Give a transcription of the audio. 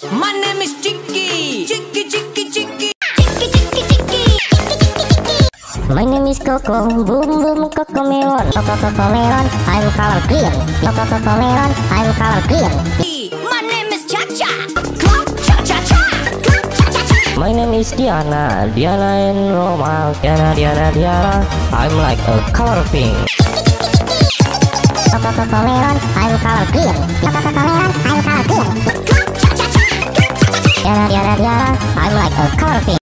My name is Chicky. Chicky, Chicky, Chicky. My name is Coco, boom boom Coco Melon, Coco Melon, I'm color green, Coco Melon, I'm color green. My name is Cha Cha. Club Cha Cha Cha. Club Cha Cha Cha. My name is Diana, Diana and Roma, Diana, I'm like a color pink. Coco Melon, I'm color green, Coco Melon, I'm color green. Club Cha Cha Cha. Diana, I'm like a color pink.